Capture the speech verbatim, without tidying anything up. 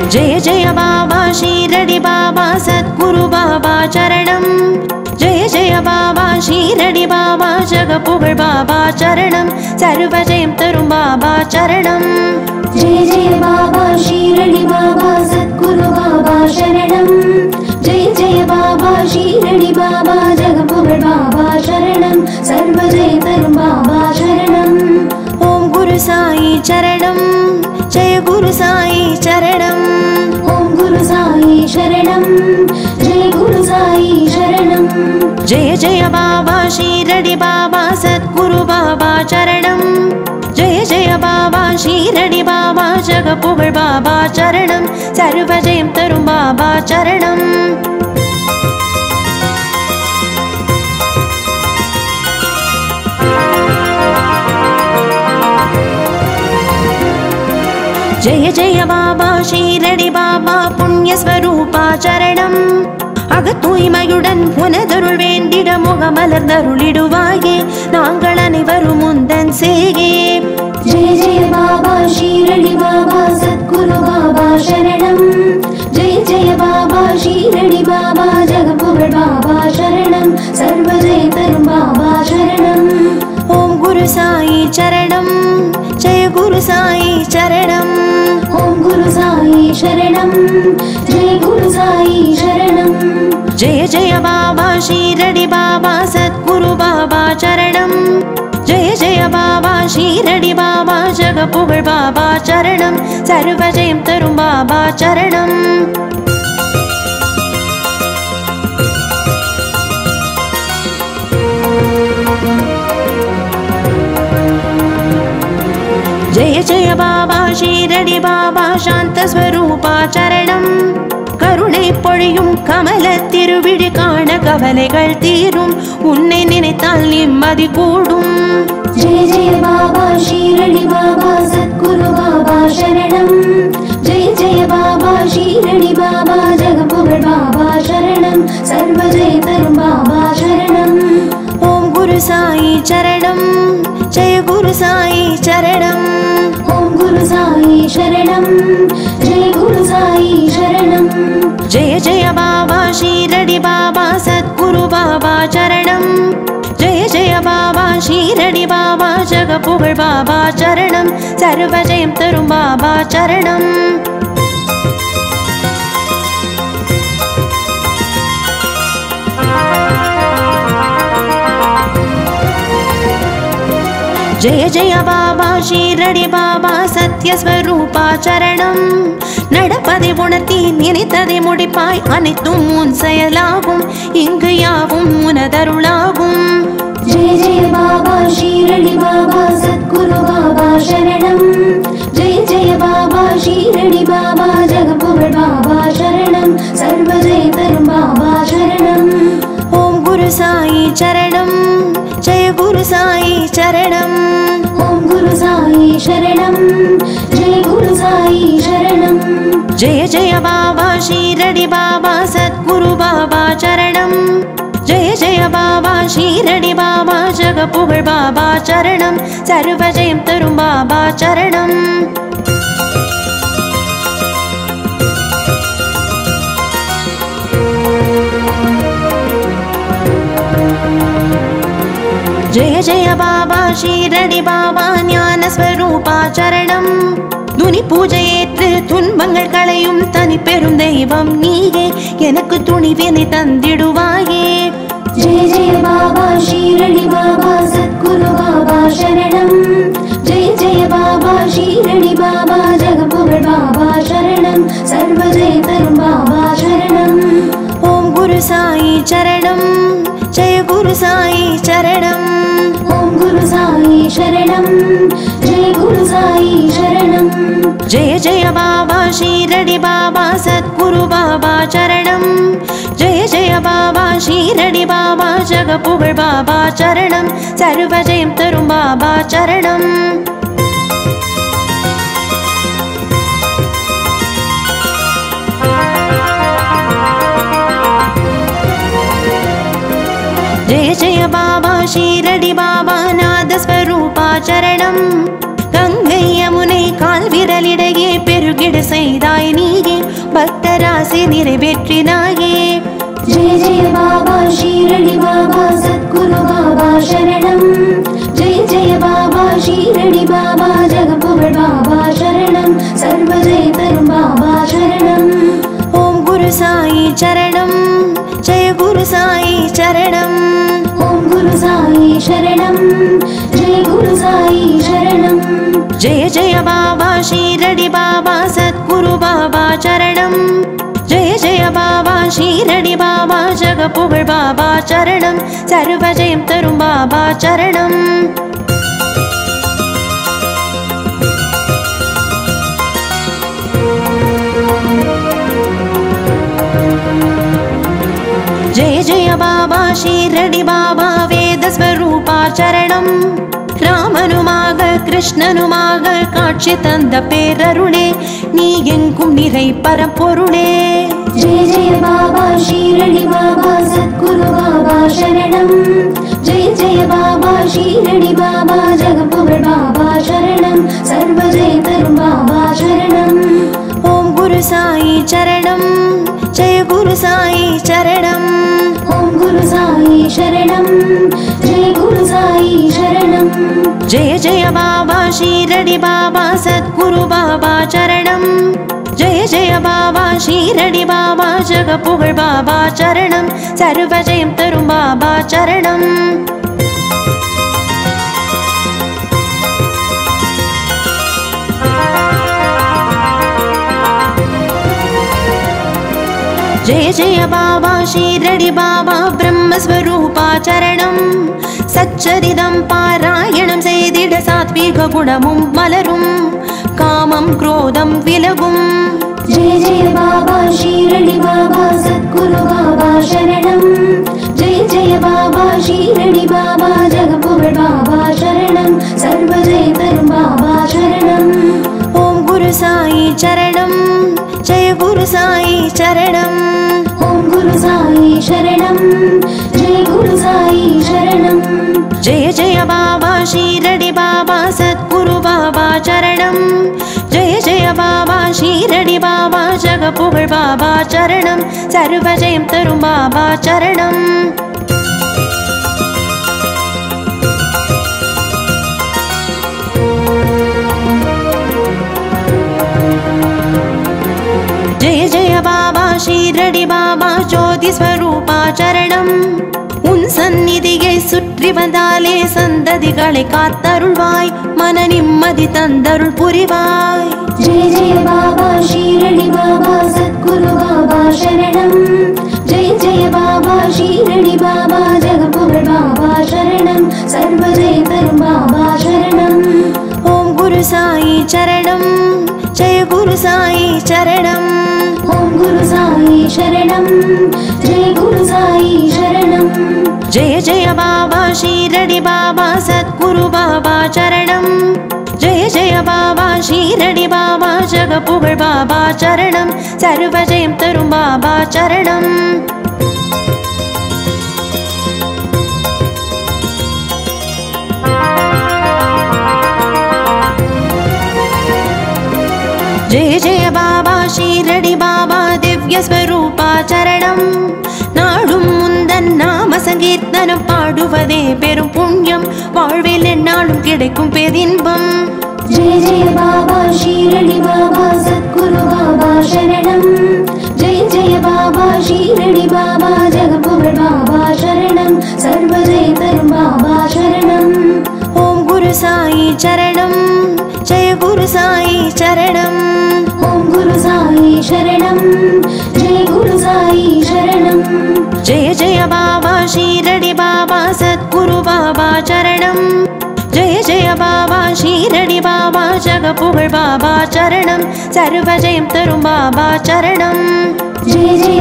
जय जय बाबा शीरडी बाबा सद्गुरु बाबा चरणम जय जय बाबा शीरडी बाबा जगपुगळ बाबा चरणम सर्व जयं तरुं बाबा चरणम जय जय बाबा शीरडी बाबा सद्गुरु बाबा शरणम जय जय बाबा शीरडी बाबा जगपुगळ बाबा शरणम सर्व जय तरुं बाबा शरणम ओम गुरु साई चरणम जय गुरु साई चरणम ओम गुरु साई शरणम जय गुरु साई शरणम जय जय बाबा शीरडी बाबा सद्गुरु बाबा चरणम जय जय बाबा शीरडी बाबा जगपुगळ बाबा चरणम सर्व जयं तरुं बाबा चरणम जय जय बाबा शीरडी बाबा पुण्य स्वरूपा चरणम अगतूய்மையுடன் புனதருள் வேண்டிட முகமலர்ந்தருளிடுவாயே நாங்கள் அனைவரும் உந்தன் சேயே जय जय बाबा शीरडी बाबा सद्गुरु बाबा शरणम जय जय बाबा शीरडी बाबा जगपुगळ बाबा शरणम सर्व जय तरुं बाबा शरणम ओम गुरु साई चरणम जय गुरु साई चरणम ओम गुरु साई शरणम जय गुरु साई शरणम जय जय बाबा शीरडी बाबा सद्गुरु बाबा चरणम जय जय बाबा शीरडी बाबा जगपुगळ बाबा चरणम सर्व जयं तरुं बाबा चरणम जय जय बाबा शीरडी बाबा शांत स्वरूपा चरणम करुणை பொழியும் கமல திருவிழி காண கவலைகள் தீரும் உன்னை நினைத்தால் நிம்மதி கூடும் जय जय बाबा शीरडी बाबा सद्गुरु बाबा शरणम जय जय बाबा शीरडी बाबा जगपुगळ बाबा शरणम सर्व जय तरुं बाबा शरणम ओम गुरु साई चरणम जय गुरु साई चरणम ओम गुरु साई शरणम जय गुरु साई शरणम जय जय बाबा शीरडी बाबा सद्गुरु बाबा चरणम जय जय बाबा शीरडी बाबा जगपुगळ बाबा चरणम सर्व जयं तरुं बाबा चरणम जय जय बाबा शीरडी बाबा सत्य स्वरूपा चरणम நடப்பதை உணர்த்தி நினைத்ததை முடிப்பாய் அனைத்தும் உன் செயலாகும் இங்கு யாவும் உனதருளாகும் जय जय बाबा शीरडी बाबा सद्गुरु बाबा शरणम जय जय बाबा शीरडी बाबा जगपुगळ बाबा शरणम सर्व जय तरुं बाबा शरणम ओम गुरु साई चरणम जय गुरु साई चरणम ओम गुरु साई शरणम जय गुरु साई शरणम जय जय बाबा शीरडी बाबा सद्गुरु बाबा चरणम जय जय बाबा शीरडी बाबा जगपुगळ बाबा चरणम सर्व जयं तरुं बाबा चरणम जय जय बाबा शीरडी बाबा ஞான स्वरूपा चरणम துனி பூஜையேற்று துன்பங்கள் களையும் தனி பெரும் தெய்வம் நீயே எனக்கு துணிவினை தந்திடுவாயே जय जय बाबा शीरडी बाबा सद्गुरु बाबा शरणम जय जय बाबा शीरडी बाबा जगपुगळ बाबा शरणम सर्व जय तरुं बाबा शरणम ओम गुरु साई चरणम जय गुरु साई चरणम ओम गुरु साई शरणम जय गुरु साई शरणम जय जय बाबा शीरडी बाबा सद्गुरु बाबा चरणम जय जय बाबा शीरडी बाबा जगपुगळ बाबा चरणम सर्व जयं तरुं बाबा चरणम जय जय बाबा शीरडी बाबा नाद स्वरूपा चरणम गंगै यमुனை கால் விரலிடையே பெருகிட செய்தாய் நீயே சர்வராசி நிறைவேற்றினாயே. जय जय बाबा शीरडी बाबा सद्गुरु बाबा शरणम. जय जय बाबा शीरडी बाबा जगपुगळ बाबा शरणम. सर्व जय तरुण बाबा शरणम. ஓம் குரு சாயி சரணம். ஜெய குரு சாயி சரணம். ओम गुरु साई शरणम. जय गुरु साई शरणम. जय जय बाबा शीरडी बाबा सद्गुरु बाबा चरणम. जय जय बाबा शीरडी बाबा जगपुगळ बाबा चरणम. सर्व जयं तरुण बाबा चरणम. जय जय बाबा शीरडी बाबा वेद स्वरूपा चरणम. ராமனுமாக கிருஷ்ணனுமாக காட்சி தந்த பேரருளே நீ எங்கும் நிறை பரம்பொருளே. जय जय बाबा शीरडी बाबा सद्गुरु बाबा शरणम. जय जय बाबा शीरडी बाबा जगपुगळ बाबा शरणम. सर्व जय तरुण बाबा शरणम. ஓம் குரு சாயி சரணம். ஜெய குரு சாயி சரணம். ओम गुरु साई शरणम. जय गुरु साई शरणम. जय जय बाबा शीरडी बाबा सद्गुरु बाबा चरणम. जय जय बाबा शीरडी बाबा जगपुगळ बाबा चरणम. सर्व जयं तरुण बाबा चरणम. जय जय बाबा शीरडी बाबा ब्रह्मस्वरूपा चरणम. சச்சரிதம் பாராயணம் செய்திட சாத்வீக குணமும் மலரும் காமம் குரோதம் விலகும். जय जय बाबा शीरडी बाबा सद्गुरु बाबा शरणम. जय जय बाबा शीरडी बाबा जगपुगळ बाबा शरणम. सर्व जय तरुण बाबा शरणम. ஓம் குரு சாயி சரணம். ஜெய குரு சாயி சரணம். ओम गुरु साई शरणम. जय गुरु साई शरणम. जय जय बाबा शीरडी बाबा सद्गुरु बाबा चरणम. जय जय बाबा शीरडी बाबा जगपुगळ बाबा चरणम. सर्व जयं तरुण बाबा चरणम. जय जय बाबा शीरडी बाबा ज्योति स्वरूपा चरणम. உன் சந்நிதியை சுற்றி வந்தாலே சந்ததிகளை காத்தருள்வாய் மன நிம்மதி தந்தருள் புரிவாய். जय जय बाबा शीरडी बाबा सद्गुरु बाबा शरणम. जय जय बाबा शीरडी बाबा जगपुगळ बाबा शरणम. सर्व जय तरुण बाबा शरणम. ஓம் குரு சாயி சரணம். ஜெய குரு சாயி சரணம். ओम गुरु साई शरणम. जय गुरु साई शरणम. जय जय बाबा शीरडी बाबा सद्गुरु बाबा चरणम. जय जय बाबा शीरडी बाबा जगपुगळ बाबा चरणम. सर्व जयं तरुण बाबा चरणम. जय जय बाबा शीरडी बाबा दिव्य स्वरूपा चरणम. நாடும் முந்தன் நாம சங்கீர்த்தனம் பாடுவதே பெரும் புண்ணியம் வாழ்வில் எந்நாளும் கிடைக்கும் பேரின்பம். जय जय बाबा शीरडी बाबा सद्गुरु बाबा शरणम. जय जय बाबा शीरडी बाबा जगपुगळ बाबा शरणम. सर्व जय तरुण बाबा शरणम. ஓம் குரு சாயி சரணம். ஜெய குரு சாயி சரணம். ओम गुरु साई शरणम. जय गुरु साई शरणम. जय जय बाबा शीरडी बाबा सद्गुरु बाबा चरणम. जय जय बाबा शीरडी बाबा जगपुगळ बाबा चरणम. सर्व जयं तरुण बाबा चरणम. जय जय